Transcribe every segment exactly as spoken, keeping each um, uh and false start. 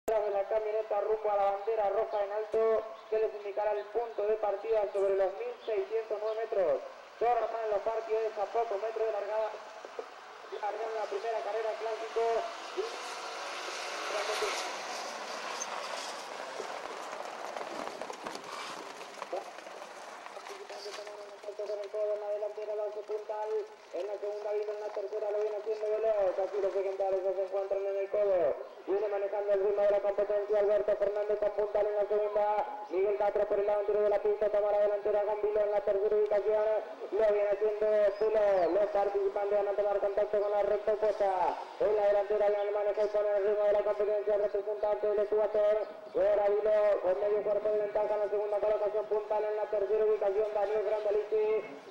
de la camioneta rumbo a la bandera roja en alto, que les indicará el punto de partida sobre los mil seiscientos nueve metros. Tornan los partidos a pocos metros de largada. Largan la primera carrera clásico. Con el codo en la delantera, lance puntal, en la segunda vino, en la tercera lo viene haciendo veloz, aquí los legendarios se encuentran en el codo, viene manejando el ritmo de la competencia Alberto Fernández a puntal en la segunda, Miguel Castro por el lado anterior de la pista, toma la delantera con Vilo en la tercera ubicación, lo viene haciendo Pulo, los participantes van a tomar contacto con la recta opuesta, en la delantera el manejo y pone el ritmo de la competencia, representante del Ecuador, ahora Vilo con medio cuerpo de ventaja en la segunda colocación puntal, en la tercera ubicación Daniel Grandalici,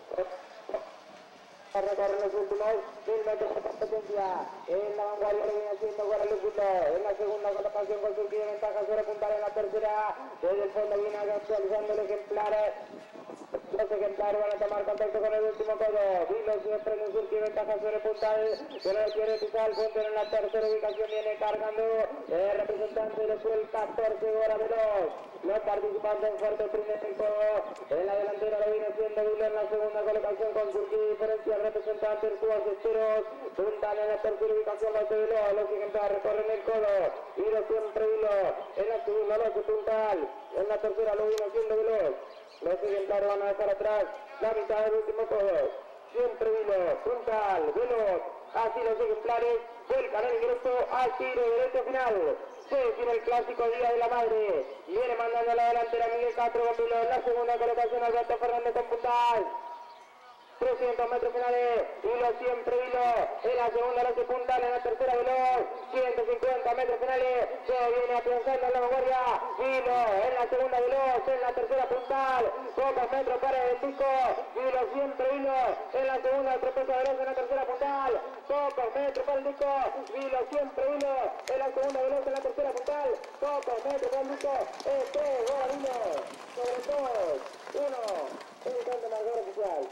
a recorrer los últimos mil metros de competencia. En la vanguardia viene haciendo Guadalupe, en la segunda colocación con su de ventaja sobre puntal, en la tercera desde el fondo viene actualizando el ejemplar. Los ejemplares van a tomar contacto con el último codo. Vilo siempre en un surco y ventaja sobre puntal, que no quiere pisar el fondo. En la tercera ubicación viene cargando el representante del Suel catorce horas veloz. Los participantes en fuerte primer codo. En la delantera lo viene haciendo Vilo en la segunda colocación con surco y diferencia. El representante del Cubas Esteros. Puntal en la tercera ubicación lo hace Vilo. Los ejemplares recorren el codo. Vilo siempre Vilo. En la segunda lo hace puntal. En la tercera lo viene haciendo Vilo. Los ejemplares van a dejar atrás la mitad del último codo. Siempre Vilo, puntal, veloz. Así los ejemplares vuelcan en directo al tiro derecho final. Se define el clásico Día de la Madre. Viene mandando a la delantera Miguel Castro con Vilo. En la segunda colocación Alberto Fernández con puntal. trescientos metros finales, Vilo siempre Vilo, en la segunda lo hace puntal, en la tercera veloz, ciento cincuenta metros finales, se viene afianzando en la vanguardia, Vilo, en la segunda veloz, en la tercera puntal, pocos metros para el pico, Vilo siempre Vilo, en la segunda tropeza veloz, en la tercera puntal, pocos metros para el disco, Vilo siempre Vilo, en la segunda veloz, en la tercera puntal, pocos metros para el disco, este es Vilo, sobre dos, uno, el canto marcador oficial.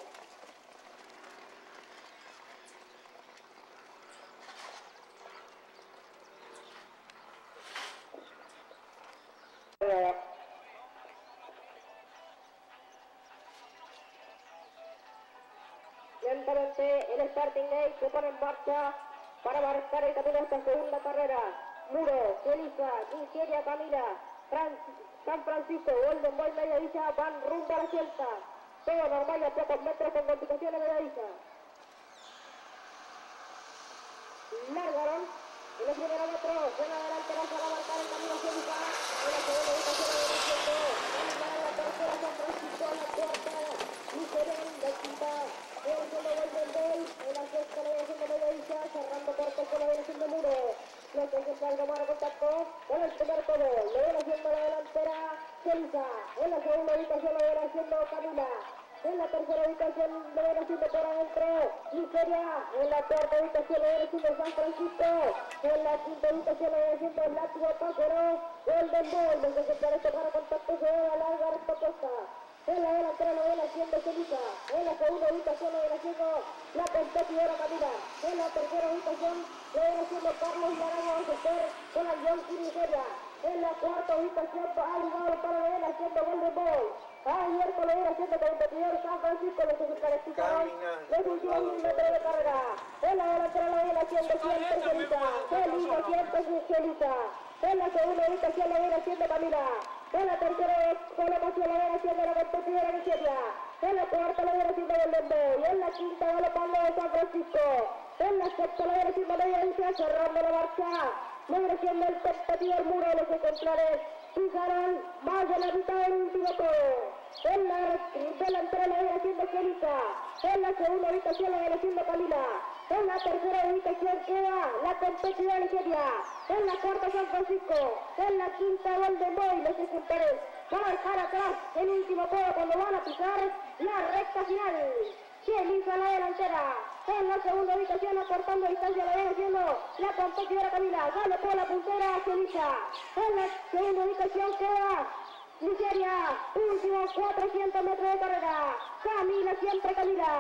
Lentamente el starting gate se pone en marcha para marcar el camino de esta segunda carrera. Muro, Elisa, Nigeria, Camila, Fran San Francisco, Golden Boy, Mediavilla van rumbo a la Celta. Todo normal a pocos metros con complicaciones de Mediavilla. Largaron en los primeros metros, en adelante vas a marcar el camino hacia Elisa. En la segunda ubicación de Venezuela, en la tercera San Francisco, en la cuarta, Nigeria, en la quinta. Viene siendo Golden Boy, en la sexta le viene siendo Mediavilla, cerrando por poco le viene siendo Muro. Los ejemplares tomaron contacto con el primer codo, le viene haciendo la delantera Celsa, en la segunda ubicación le viene haciendo Camila, en la tercera ubicación le viene haciendo por adentro Nigeria, en la cuarta ubicación le viene haciendo San Francisco, en la quinta ubicación le viene haciendo Látigo Pájaro, Golden Boy. Los ejemplares tomaron contacto, se va a larga recta costa. En la delantera lo viene haciendo Celisa, en la segunda ubicación lo viene haciendo la competidora Camila, en la tercera ubicación lo viene haciendo Carlos Laraña Oseter con la Yonki Nigeria, en la cuarta ubicación Alvaro para lo viene haciendo Golden Boy, abierto lo viene haciendo competidor San Francisco. Los ejemplares pisaron los últimos mil metros de carrera, en la delantera lo viene haciendo siempre Celisa, Celisa siempre Celisa, en la segunda ubicación lo viene haciendo Camila, en la tercera colocación lo viene haciendo la competidora Nigeria, en la cuarta lo viene haciendo Golden Boy, en la quinta galopando de San Francisco, en la sexta lo viene haciendo Mediavilla, cerrando la marcha, lo viene haciendo el competidor Muro. Los ejemplares pisaron más de la mitad del último codo. En la delantera lo viene haciendo Celisa, en la segunda ubicación lo viene haciendo Camila, en la tercera ubicación queda la competidora Nigeria, en la cuarta San Francisco, en la quinta Golden Boy. Los ejemplares van a dejar atrás el último codo cuando van a pisar la recta final. Celisa la delantera, en la segunda ubicación acortando distancia lo viene haciendo la competidora Camila, sale por la puntera Celisa, en la segunda ubicación queda Nigeria, últimos cuatrocientos metros de carrera, Camila siempre Camila,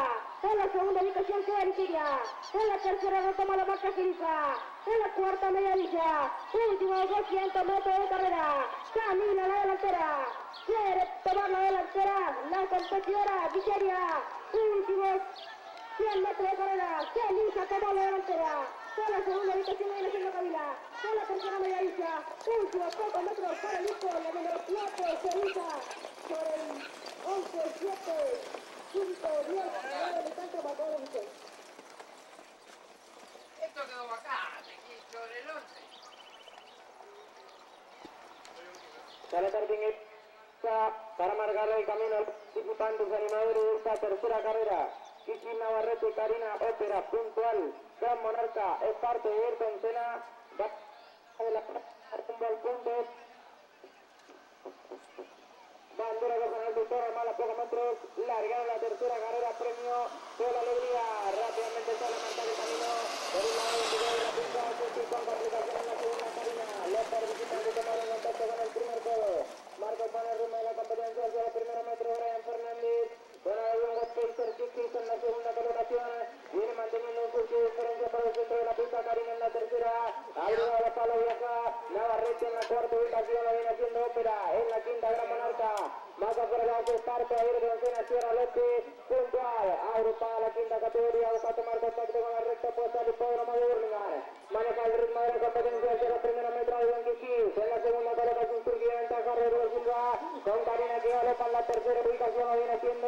En la segunda ubicación queda Liquidia. En la tercera retoma la marca Giliza. En la cuarta Mediavilla. Últimos doscientos metros de carrera. Camila la delantera. Quiere tomar la delantera. La competidora Villeria. Últimos cien metros de carrera. Giliza tomó la delantera. En la segunda ubicación viene siendo Camila. En la tercera Mediavilla. Últimos pocos metros para el listo. La número cuatro Giliza. Sobre el once, siete, cinco, diez, nueve, el centro para todo el listo. Esto quedó bacán, aquí sobre el once. Sale Tartinguita para marcarle el camino al participante animador de esta tercera carrera. Kiki Navarrete y Karina Ópera, puntual. Gran Monarca es parte de Ayrton Senna. Va de la rumbo al punto. Bandera regional de Toro, mala pocos metros. Largaron la tercera carrera, premio de la alegría. Rápidamente sale a marcar el camino. Por un lado, el de la pista, que con complicación en la segunda Karina. Los participantes tomaron contacto con el primer codo. Marco pone el ritmo de la competencia hacia el primer metro. Brian Fernández. Bueno, hay un Pacer Kikis en la segunda colocación. Viene manteniendo un curso de diferencia por el centro de la pista. Karina en la tercera. Abriga la palo vieja. Navarrete en la cuarta ubicación. Lo viene haciendo Ópera. En la quinta, Gran Monarca. Más afuera la hace parte. Ayrton Senna, Sierra López. Puntual. Agrupada la quinta categoría. Busca tomar contacto con la recta puesta del hipódromo de Burlingame. Maneja el ritmo de la competencia hacia los primeros metros de Bianchi Kikis. En la segunda colocación Turquía. Ventaja Rodrigo Silva. Con Karina que galopa en la tercera ubicación. Lo viene haciendo.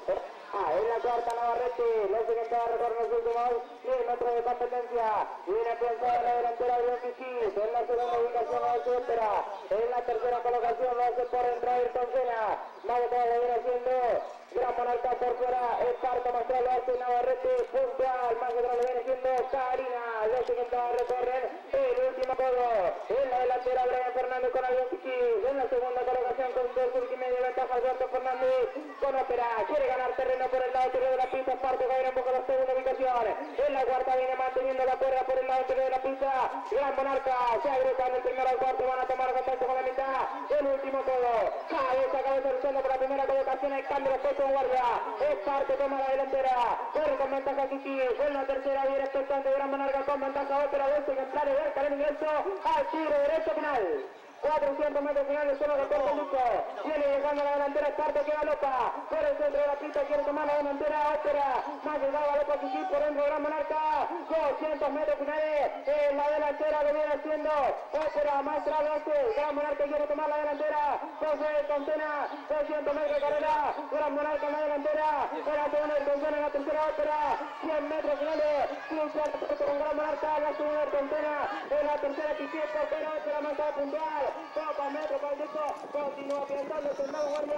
Ah, en la cuarta Navarrete, lo siguiente va a recorrer los últimos diez metros de competencia. Viene pensada la delantera de Bianchi Kikis. En la segunda ubicación va a ser Ópera. En la tercera colocación lo hace por entrar Ayrton Senna. Más de todo lo viene haciendo Gran Monarca por fuera. El parto más lo hace Navarrete, puntual. Más de todo lo viene haciendo Karina. Lo siguiente va a recorrer el último codo. En la delantera Brian Fernández con Bianchi Kikis. En la segunda colocación con dos y medio ventaja Alberto Fernández con Ópera. Quiere ganar terreno por el lado interior de la pista. Parte caer un poco la segunda ubicación. En la cuarta viene manteniendo la cuerda por el lado interior de la pista. Gran Monarca se agrupa en el primero al cuarto. Van a tomar contacto con la mitad. El último codo. Cabeza, cabeza del centro por la primera colocación. El cambio de puesto en guardia. Es parte, toma la delantera. Corre con ventaja Kikis. En la tercera viene expectante Gran Monarca con ventaja Ópera. Dos ejemplares de Arca en ingreso al tiro derecho final. cuatrocientos metros finales, solo de corto listo. Viene llegando a la delantera, Esparto que galopa. Por el centro de la pista, quiere tomar la delantera, Ópera. Más llegado galopa Kikis por dentro, Gran Monarca. doscientos metros finales, en la delantera lo viene haciendo Ópera, maestra doce. Gran Monarca quiere tomar la delantera. José Contena, doscientos metros de carrera. Gran Monarca en la delantera. En la segunda Contena, en la tercera Ópera. cien metros finales, quince con Gran Monarca. La segunda Contena, en la tercera Kikis por fuera, Ópera más puntual. Toca metro para el disco, continúa pensando en la guardia,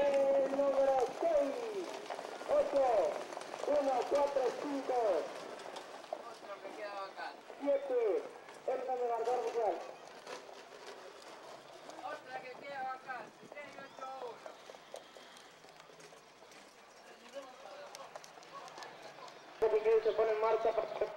el número seis, ocho, uno, cuatro, cinco, Otro que queda bacán. siete, el cambio de marcador oficial. Otra que queda bacán. seis ocho uno. Que se pone en marcha para...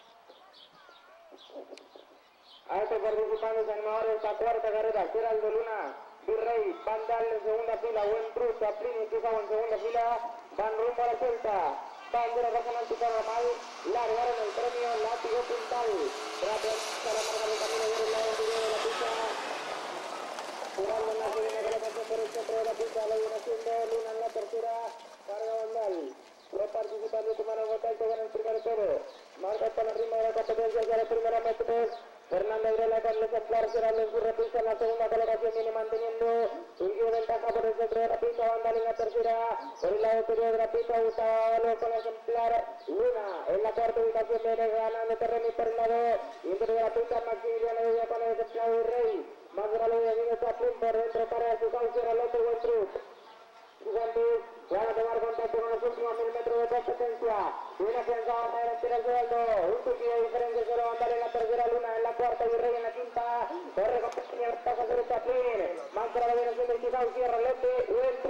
A estos participantes animadores de esta cuarta carrera, Geraldo Luna, Virrey, Van Dal en segunda fila, Buen Cruz, Chaplin y Pizarro en segunda fila, van rumbo a la suelta, bandera regional normal, largaron el premio látigo puntal, rápidamente para marcar el camino del lado interior de la pista, jugando en la segunda colocación por el centro de la pista, lo viene haciendo Luna en la tercera, carga Van Dal. Los participantes tomaron contacto con el primer toro, marca con el ritmo de la competencia hacia los primeros metros. Fernando Aurela con el ejemplar, Gerardo en su repisa en la segunda colocación, viene manteniendo un guía de ventaja por el centro de la pista, Vandal en la tercera, por el lado exterior de la pista, Gustavo Ábalos con el ejemplar, Luna en la cuarta ubicación, viene ganando terreno y por el lado interior de la pista, Maximiliano Villa con el ejemplar del Rey, más grande de Diego Chaplin por dentro para su causa, López Buen Cruz. Gigantes van a tomar contacto con los últimos mil metros de competencia. Viene afianzado para delantera Geraldo. Un poquito de diferencia solo Vandal en la tercera, Luna en la cuarta, Virrey en la quinta. Corre con pequeña ventaja sobre Chaplin. Más para la viene siendo Chicago, Sierra López. Buen Cruz. Lo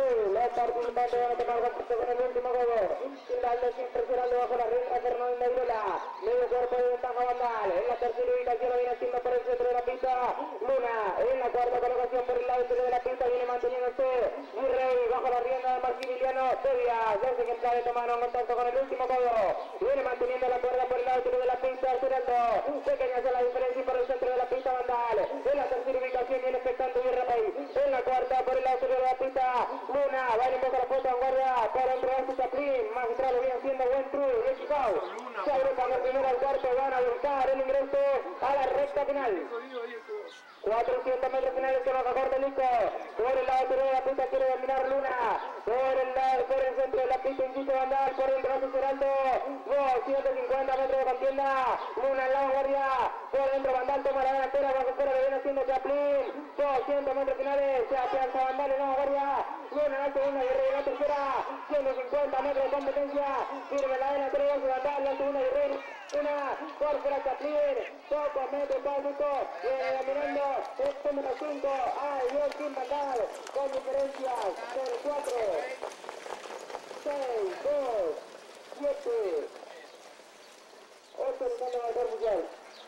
los participantes van a tomar contacto con el último codo. Giraldo siempre girando bajo la rienda Fernando Negrola. Medio cuerpo de ventaja Vandal. En la tercera ubicación lo viene haciendo por el centro de la pista Luna. En la cuarta colocación por el lado interior de la pista viene manteniéndose Virrey bajo la rienda de Maximiliano Devias. Dos ejemplares tomaron contacto con el último codo. Viene manteniendo la cuerda por el lado interior de la pista Giraldo. Pequeña es la diferencia por el centro de la pista Vandal. En la tercera ubicación viene expectante Virrey. En la cuarta por el lado interior de la pista Luna. Va a ir en boca la puesta en guardia para entregar su Chaplin. Magistral lo viene haciendo buen true. Bien chicao. Se agrupan el primero al cuarto. Van a buscar el ingreso a la recta final. cuatrocientos metros finales que baja corte Nico. Por el lado interior de la pista quiere dominar Luna. Por el lado, por el centro de la pista insiste Vandal. Por dentro hace Geraldo. doscientos cincuenta metros de contienda. Luna en la vanguardia. Por dentro Vandal toma la delantera. Bajo fuera le viene haciendo Chaplin. doscientos metros finales. Se afianza Vandal en la vanguardia. Luna en la segunda y Rey en la tercera. ciento cincuenta metros de competencia. Firme la delantera de Vandal. La segunda y Rey. Una por fuera Chaplin. Pocos metros básicos. Viene dominando. Es número cinco. Ay, Dios, sin Vandal. Con diferencias del cuatro, seis, dos, siete, ocho, buscando el valor oficial.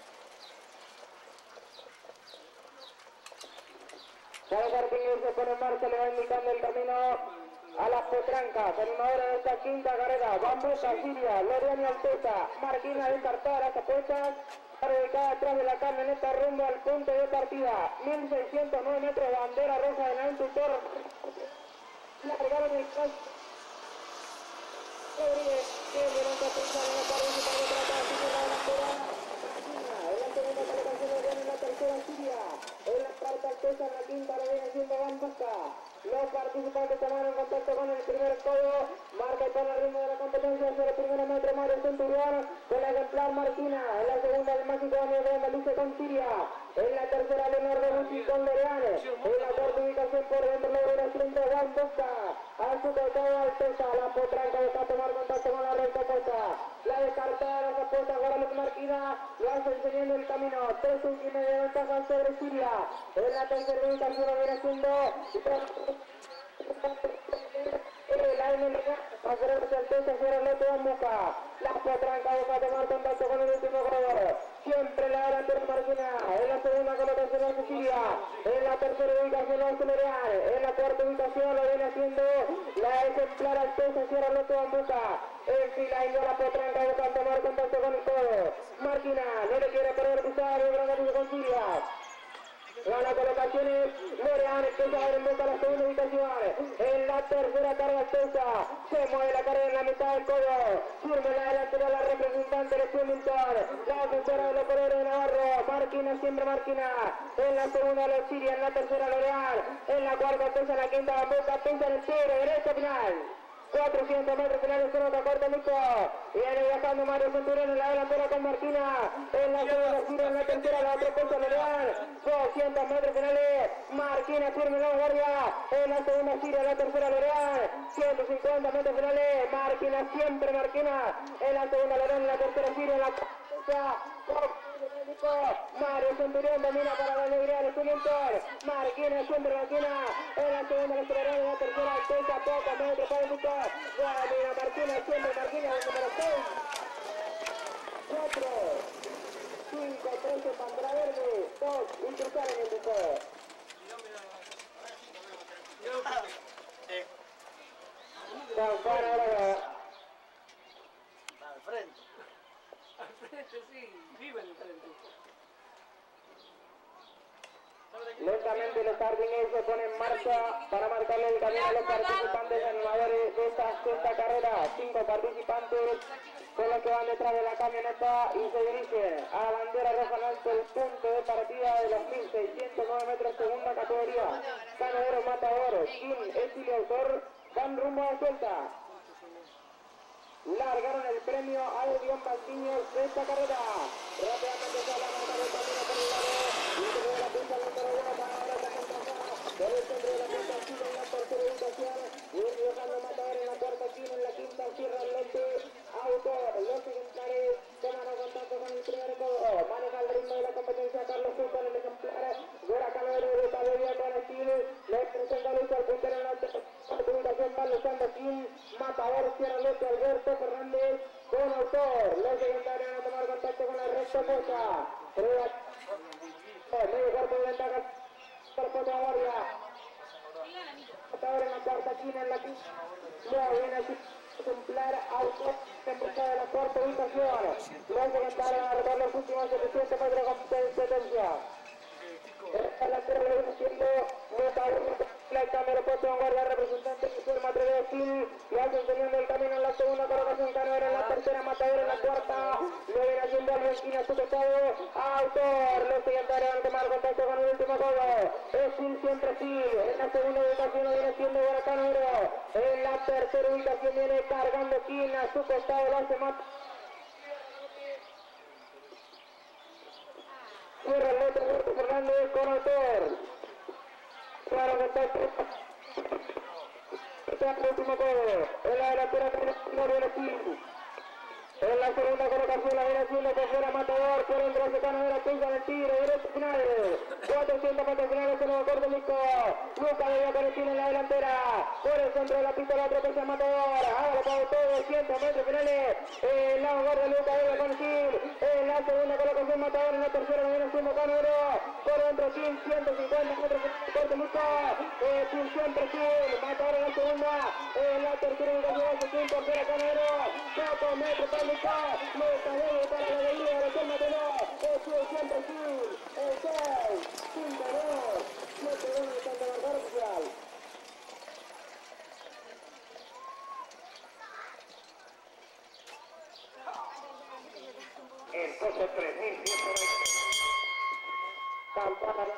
Cada Martínez se pone en marcha, le va indicando el camino a las potrancas. Animadora de esta quinta carrera. Bambusa, Siria, Loriani Alteza. Marquina descartada las apuestas. Ubicada atrás de la camioneta rumbo al punto de partida. mil seiscientos nueve metros, bandera roja en el tutor. Largaron el caso. Rodríguez, que levanta pensar en la pared para tratar de la delantera. En la segunda colocación lo viene en la tercera Siria. En la cuarta Alteza, en la quinta lo viene haciendo Bambuca. Los participantes tomaron contacto con el primer codo. Marca y pone el ritmo de la competencia hacia el primer metro Mario Centurión con la ejemplar Martina. En la segunda el mágico Daniel de Andalucía con Siria. En la tercera Leonardo Bucci con Loreane. En la cuarta ubicación por dentro logra haciendo Juan Bosca. A su costado Alteza. La potranca está a tomar contacto con la recta opuesta. La descartada de las apuestas Guadalupe Marquina. Lo hace enseñando el camino. Tres y media de ventaja sobre Siria. En la tercera ubicación lo viene haciendo el aire para hacer el Alteza cierra Loto Bambuca. La potranca busca tomar contacto con el último corredor. Siempre la delantera Marquina. En la segunda colocación la Sicilia. En la tercera ubicación la Celerian. En la cuarta ubicación lo viene haciendo la ejemplar Alteza cierra Loto Bambuca. En fila y la potranca busca tomar contacto con el codo. Marquina no le quiere perder pisar el gran amigo con Siria. Gana colocaciones, Lorean empieza a ver en boca la segunda ubicación. En la tercera carga Alteza. Se mueve la carrera en la mitad del codo. Firme la delantera la representante de Flemington. La ofensora de los colores de Navarro. Marquina, siempre Marquina. En la segunda los Siria, en la tercera Lorean. En la cuarta Alteza, en la quinta Bambuca. Pinta en el tiro, derecha final. cuatrocientos metros finales con otra corta Nico. Viene viajando Mario Centurión en la delantera con Marquina. En la segunda Siria, en la tercera la otra cosa Lorean. doscientos metros finales. Marquina firme en la guardia. En la segunda Siria, en la tercera Lorean. ciento cincuenta metros finales. Marquina, siempre Marquina. En la segunda Lorean, en la tercera Siria, en la cuarta. Mario Centurión domina para la alegría de Flemington. Marquina, siempre Marquina. En la segunda la Lorean, en la tercera Alteza, poco metros para el Nico. Domina Marquina, siempre Marquina, el número seis. cuatro. cinco, trece, bandera verde, dos, y cruzar en el Nico. Campana ahora. Al frente. Al frente, sí, vive el frente. Lentamente los jardines se ponen en marcha para marcarle el camino a los participantes animadores de esta sexta carrera. Cinco participantes son los que van detrás de la camioneta y se dirigen a la bandera roja en alto, el punto de partida de los mil seiscientos nueve metros, segunda categoría. Ganaderos Matadores, Kim, estilo autor, van rumbo a suelta. Largaron el premio a Dion Baldiños de esta carrera. Rápidamente se va a marcar el camino por el lado. Y se ve la pista número uno para ahora la contratada. Por el centro de la pista Chile en la tercera ubicación. Y dejando Matador en la cuarta esquina, en la quinta cierra el lente. Autor, los ejemplares toman contacto con el primer codo. Maneja el ritmo de la competencia Carlos Justo en el ejemplar. Gora Calero de Tablería con estilo. Le presenta Luis al puntero en la tercera ubicación. autor. Los secundarios van a tomar contacto con la recta opuesta. Medio cuerpo de ventaja. Cuerpo de guardia. Ahora en la cuarta esquina, en la quinta. Luego viene así. Ejemplar auto en busca de la cuarta ubicación. Los secundarios van a retar los últimos setecientos metros con competencia. La tierra le viene siendo el cambio de puesto en guardia representante que fue el Matador de Gil, le hacen teniendo el camino en la segunda colocación, Canadera en la tercera, Matador en la cuarta, le viene haciendo al esquina a su costado, autor, los secundarios van a tomar contacto con el último codo, es Gil siempre Gil, en la segunda ubicación lo viene siendo Huracán Oro, en la tercera ubicación viene cargando Gil a su costado, lo hace Matador. Cierra el otro Roberto Fernández con autor. Claro que está está el último codo. En la delantera no viene Gil. En la segunda colocación la viene haciendo por fuera Matador. Por dentro se Canadera pisa el tiro. Derecho final. cuatrocientos metros finales en el corte Mico. Luca de Villacaretín en la delantera. Por el centro de la pista la otra pisa Matador. Ahora para todo doscientos metros finales. El lado guardia Luca de Villacaretín. En la segunda colocación Matador. En la tercera la viene haciendo Canadera. Por dentro Gil, ciento cincuenta metros en el corte Mico. Eh, Gil siempre Gil. Matador en la segunda. En la tercera ubicación Gil por fuera Canadera. Pocos metros para Luca. Luca de para la alegría de los Matador. Es Gil siempre Gil. El seis. cinco dos. siete dos de Santa Bárbara oficial. El coche tres mil ciento veinte. Campana.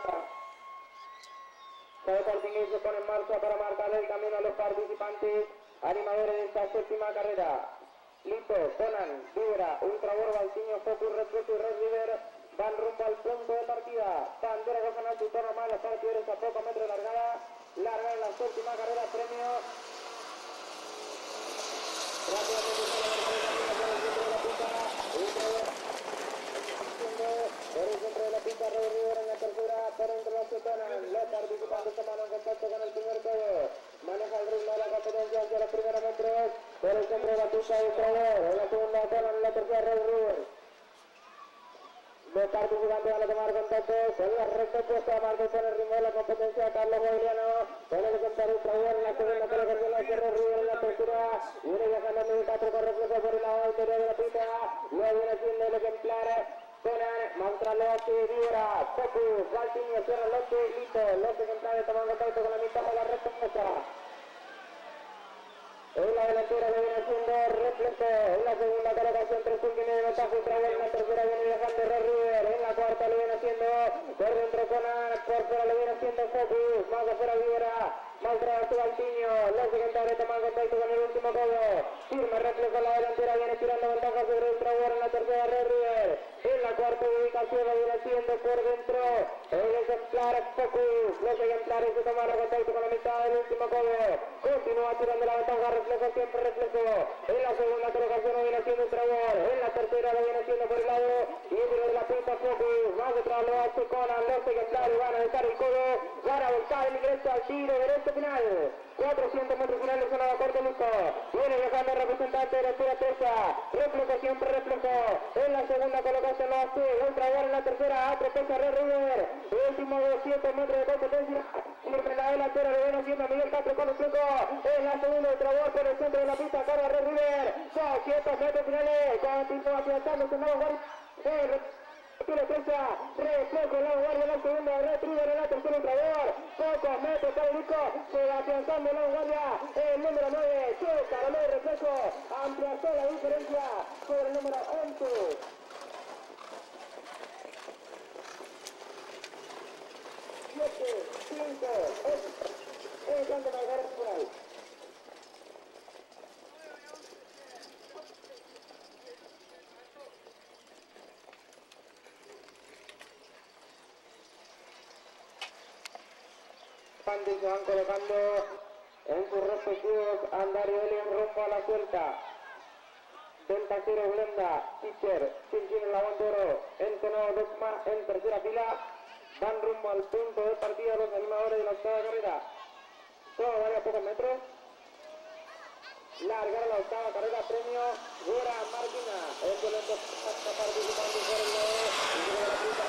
Cada Cortingués se pone en marcha para marcar el camino a los participantes animadores de esta séptima carrera. Lito, Conan, Vibra, Ultrabor, Baltiño, Focus, Red Plus y Red River van rumbo al punto de partida. Bandera roja en alto y torno más, las partidores a pocos metros de largada. Larga en la séptima carrera, premio. Rápidamente sale el camino por el centro de la pista. Por el centro de la pista, Red River en la tercera, por entre los que Conan. Los participantes toman en contacto con el primer codo. Maneja el ritmo de la competencia hacia los primeros metros. Por el centro de la pista, Ultrabor. En la segunda, Conan, en la tercera, Red River. Los participantes van a tomar contacto con la recta opuesta, marca con el ritmo de la competencia, Carlos Mobiliano, con el ejemplar Ultrabor en la segunda colocación, la Sierra River en la tercera, viene viajando a medio cuatro con reflejo por el lado interior de la pista, luego viene siendo el ejemplar Conan, Mantra Loche, Vibra, Focus, Baltiño, Sierra Loche, Lito, los ejemplares toman contacto con la mitad de la recta opuesta. En la delantera le viene haciendo reflejo, en la segunda colocación tres puntos de ventaja Ultrabor, en la tercera viene viajando Red River, en la cuarta le viene haciendo por dentro Conan, por fuera le viene haciendo Focus, más afuera Vibra, más atrás Baltiño, los secundarios toman contacto con el último codo, firme reflejo en la delantera, viene tirando ventaja sobre Ultrabor, en la tercera Red River, en la cuarta ubicación le viene haciendo por dentro el ejemplar Focus, los ejemplares que toman contacto con la mitad del último codo, continúa tirando la ventaja, reflejo siempre reflejo, en la segunda colocación lo viene haciendo Ultrabor, en la tercera lo viene haciendo por el lado interior de la pista Focus, más detrás lo hace Conan, los ejemplares van a dejar el codo, van a volcar el ingreso al tiro derecho final, cuatrocientos metros finales en la corte Luco, viene viajando el representante de la altura Teresa, reflejo siempre reflejo, en la segunda colocación lo hace Ultrabor, en la tercera atropella Red River, último doscientos metros de competencia, siempre en la delantera lo viene haciendo Miguel Castro con el fleco, en la segunda Ultrabor por el centro de la pista, carga Red River, doscientos metros finales, continúa afianzándose en la guardia, Tira Teresa, reflejo en la guardia, en la segunda Red River, en la tercera Ultrabor, pocos metros para el Luco, se va afianzando en la guardia, el número nueve, choca, no de reflejo, ampliazó la diferencia sobre el número once. siete, cinco, ocho, el canto para el por ahí. Se van colocando en sus respectivos andariveles en rumbo a la suelta. Delta cero Blenda, Teacher, Chinchín en la Bandero, Entono Dogma en tercera fila. Van rumbo al punto de partida los animadores de la octava carrera. Solo vale a pocos metros. Largar la octava carrera, premio Gora Marquina. está participando por el lado, y la pista,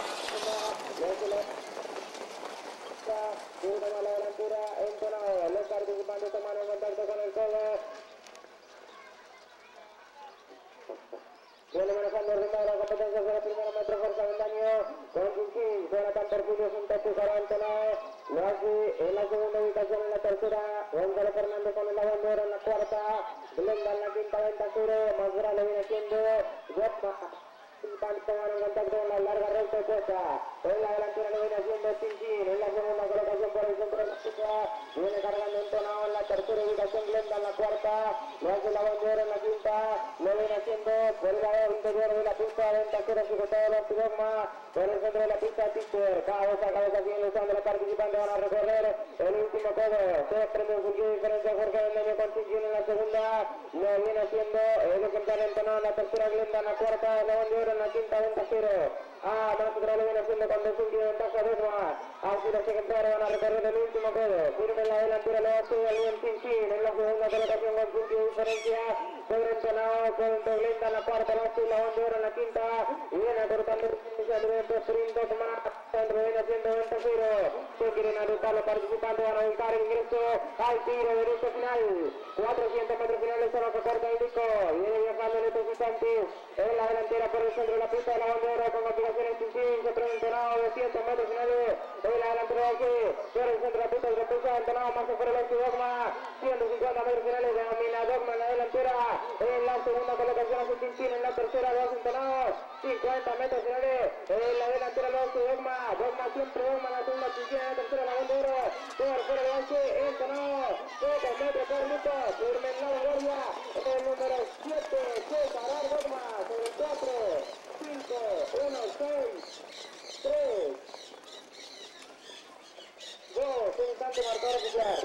una mala delantera, entonado, los participantes toman en contacto con el codo. Viene manejando el ritmo de la competencia de la primera metro fuerza de daño con Chinchín, Jonathan Perfilio junto a Pizarro Antonado, lo hace en la segunda ubicación, en la tercera Gonzalo Fernández con el abandero en la cuarta, Blenda en la quinta, Ventasuro, más grande viene siendo Guapa. Toman en contacto con la larga recta opuesta, en la delantera lo viene haciendo Chinchín, en la segunda colocación por el centro de la pista, viene cargando entonado en la tercera ubicación, Glenda en la cuarta, lo hace el abandero en la quinta, lo viene haciendo por el lado interior de la pista, Ventasuro sujetado de Antidogma, por el centro de la pista, Teacher, cabeza a cabeza siguen luchando los participantes, van a recorrer el último codo, se desprende un surgido diferencia Jorge Bendeño con Chinchín en la segunda, lo viene haciendo el ejemplar entonado en la tercera, Glenda en la cuarta, el abandero en la quinta, Ventasuro, ah, más otra lo viene haciendo con desundio de ventaja Dogma, así los ejemplares van a recorrer el último codo, firme en la delantera, lo hace el bien Chinchín, en la segunda colocación con surgido de diferencia, sobre entonado con Glenda en la cuarta, lo hace el abandero en la quinta, y viene acortando el movimiento sprint Dogma, centro viene haciendo Ventasuro, se quieren anotar los participantes, van a buscar el ingreso al tiro derecho final, cuatrocientos metros finales son los que corta el disco, viene viajando en estos instantes, en la delantera por el centro de la pista de la bandera con complicaciones Chinchín, se prende entonado doscientos metros finales, en la delantera de aquí, por el centro de la pista, el repulsa entonado, más por el ocho Dogma, ciento cincuenta metros finales, domina Dogma en la delantera, en la segunda colocación hace Chinchín, en la tercera lo hace entonado, cincuenta metros finales, en la delantera lo hace Dogma, Dogma siempre Dogma, en la segunda Chinchín, en la tercera la bandera, por fuera lo hace entonado, pocos metros por minuto, firme en la vanguardia, el número siete, César Dogma, sobre cuatro, cinco, uno, seis, tres, dos, un instante marcador oficial.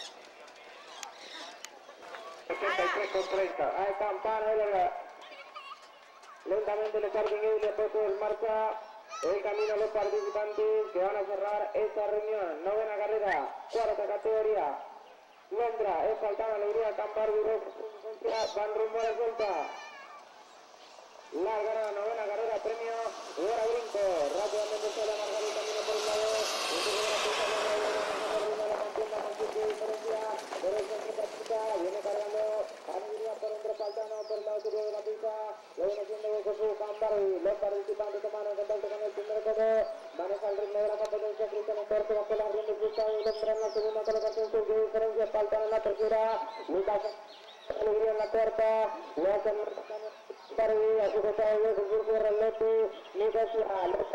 setenta y tres con treinta, hay campana, lentamente el starting y le puesto en marcha el camino a los participantes que van a cerrar esta reunión, novena carrera, cuarta categoría, Londra, es faltada alegría, Campar, Burro, van rumbo a la suelta. La gana novena carrera, premio Hora Brinco, rápidamente se la marca el camino por un lado, y se la pista de la la contienda con su diferencia, por el centro de la pista, viene cargando a Nigeria por dentro Faltano, por el lado superior de la pista, lo viene haciendo Goku Campar, y los participantes toman en contacto con el primer codo, maneja el ritmo de la competencia, Cristian Torto bajo la rienda y y Londra en la segunda colocación, su diferencia, Faltano en la tercera, Lucas Alegría en la cuarta, lo hacen París, a su costado de Jesús Ferralote, Nicosia,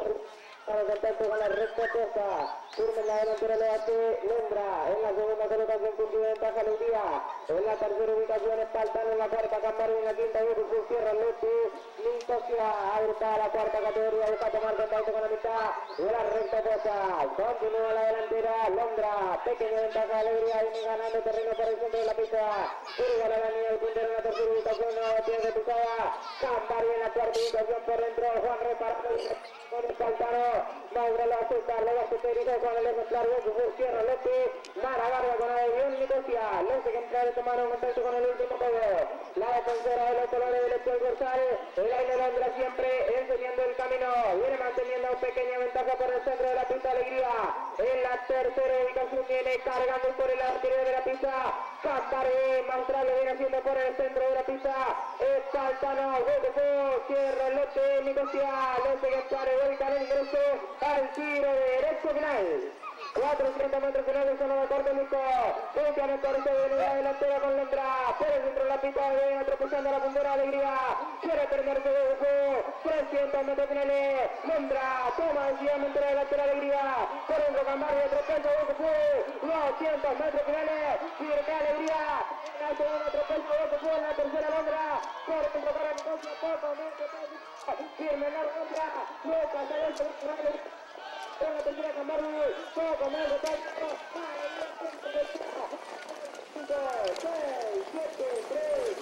para contacto con la recta costa, firme en la delantera lo hace Londra, en la segunda colocación cultiva ventaja Alegría, en la tercera ubicación Espaltano, en la cuarta Campari, en la quinta Jesús Ferralote, Nicosia, agrupada la cuarta categoría, busca tomar contacto con la mitad de la recta costa, continúa la delantera Londra, pequeña ventaja Alegría, viene ganando terreno por el centro de la pista, curva la línea del puntero en la tercera ubicación, nueva pierde pisada, Campari en la cuarta ubicación por dentro, Juan reparado con el Faltano, Mauro lo acepta, lo va a superar con el ejemplar de Jesús Sierra López, Mara Barba con el avión Nicosia, los ejemplares tomaron contacto con el último codo, la defensora de los colores del Echo Dorsal, el aire Londra siempre enseñando el camino, viene manteniendo pequeña ventaja por el centro de la pista Alegría, en la tercera ubicación viene cargando por el arterial de la pista, Campari, Maustral lo viene haciendo por el centro de la pista, Espaltano, Goku, Sierra López, Nicosia, los ejemplares vuelcan el ingreso al tiro de derecho final. cuatrocientos metros finales son los de corte Nico. Buscan el corte de unidad delantera con Londra. Por el centro de la pista viene atropellando la puntera Alegría. Quiere perderse de Goku. trescientos metros finales. Londra toma decididamente la delantera Alegría. Por el Rocambarrio atropello de Goku. doscientos metros finales. Firme Alegría. En la segunda atropello de Goku. En la tercera Londra. Por el centro para Nicosia. Poco, firme en la Londra. Lucas adentro. Con la tercera Camargo, poco más de tanto, cinco, seis, siete, tres,